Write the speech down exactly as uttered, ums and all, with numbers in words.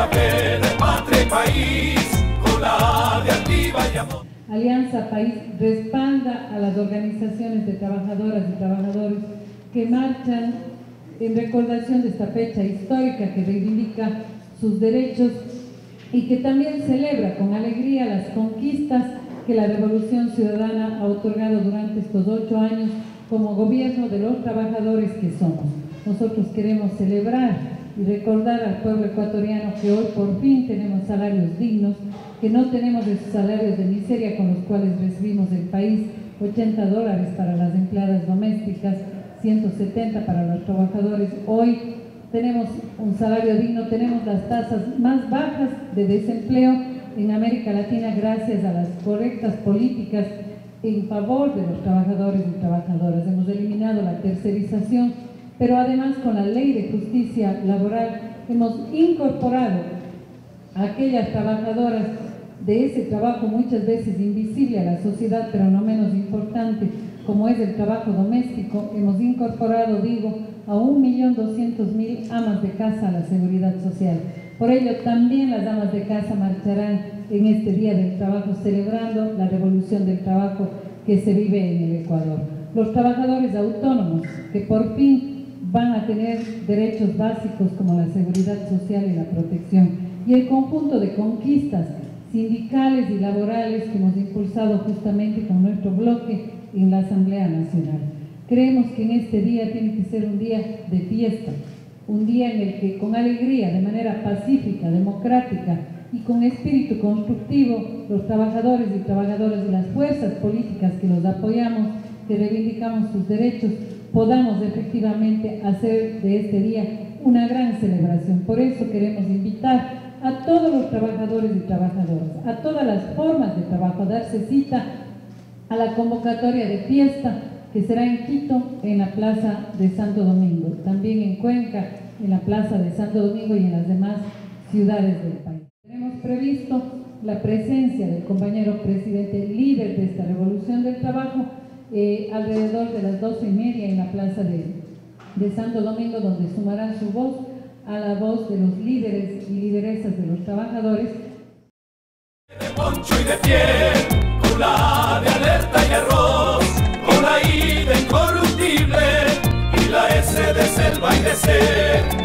la fe de patria y país, con la de altiva y amor. Alianza País respalda a las organizaciones de trabajadoras y trabajadores que marchan en recordación de esta fecha histórica que reivindica sus derechos y que también celebra con alegría las conquistas que la Revolución Ciudadana ha otorgado durante estos ocho años como gobierno de los trabajadores que somos. Nosotros queremos celebrar y recordar al pueblo ecuatoriano que hoy por fin tenemos salarios dignos, que no tenemos esos salarios de miseria con los cuales recibimos el país, ochenta dólares para las empleadas domésticas, ciento setenta para los trabajadores. Hoy tenemos un salario digno, tenemos las tasas más bajas de desempleo en América Latina gracias a las correctas políticas en favor de los trabajadores y trabajadoras. Hemos eliminado la tercerización, pero además con la Ley de Justicia Laboral hemos incorporado a aquellas trabajadoras de ese trabajo muchas veces invisible a la sociedad, pero no menos importante, como es el trabajo doméstico. Hemos incorporado, digo, a un millón doscientos mil amas de casa a la seguridad social. Por ello, también las amas de casa marcharán en este Día del Trabajo, celebrando la revolución del trabajo que se vive en el Ecuador. Los trabajadores autónomos, que por fin van a tener derechos básicos como la seguridad social y la protección, y el conjunto de conquistas sindicales y laborales que hemos impulsado justamente con nuestro bloque en la Asamblea Nacional. Creemos que en este día tiene que ser un día de fiesta, un día en el que con alegría, de manera pacífica, democrática y con espíritu constructivo, los trabajadores y trabajadoras de las fuerzas políticas que los apoyamos, que reivindicamos sus derechos, podamos efectivamente hacer de este día una gran celebración. Por eso queremos invitar a todos los trabajadores y trabajadoras, a todas las formas de trabajo, a darse cita a la convocatoria de fiesta que será en Quito, en la Plaza de Santo Domingo, también en Cuenca, en la Plaza de Santo Domingo y en las demás ciudades del país. Tenemos previsto la presencia del compañero presidente líder de esta revolución del trabajo eh, alrededor de las doce y media en la Plaza de, de Santo Domingo, donde sumará su voz a la voz de los líderes y lideresas de los trabajadores. De poncho y de piel, con la de alerta y arroz, con la I de incorruptible y la S de selva y de ser.